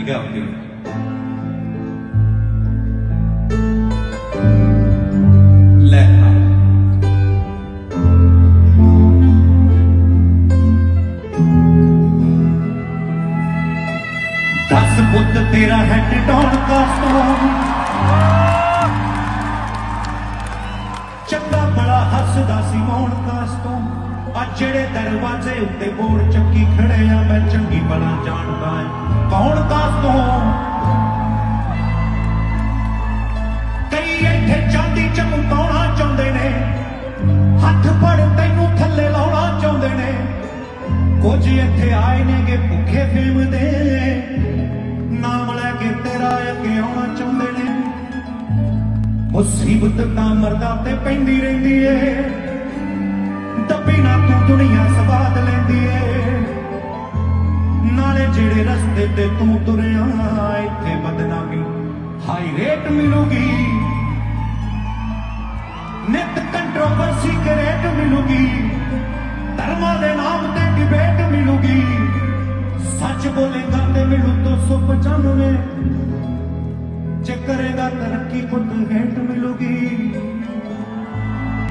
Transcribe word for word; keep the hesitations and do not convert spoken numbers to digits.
लग्या होते ले दस पुत तेरा हेड डॉन का चंगा बड़ा हसदा सी मौन कास्तों अज जेड़े दरवाजे उत्ते बोर्ड चक्की खड़े आ मैं चंगी बड़ा जानदा है कौन कास्तों कई इत्थे चांदी चमकाउणा चाहुंदे ने हथ फड़ तैनू थल्ले लाउणा चाहुंदे ने कुछ इत्थे आए ने के भुखे फेम दे नाम लैके तेरा अगे आउणा चाहुंदे ने मुसीबत का मरदा ते पैंदी रहिंदी है दब्बी ना तू दुनिया स्वाद लैंदी है नाले जेड़े रस्ते ते तू तुरिया इत्थे बदनामी हाई रेट मिलूगी नित कंट्रोवर्सी करेट मिलूगी धर्मा दे नाम ते डिबेट मिलूगी सच बोलेगा ते मिलू दो सौ पचानवे जे करेगा तरक्की खुद हेट मिलूगी।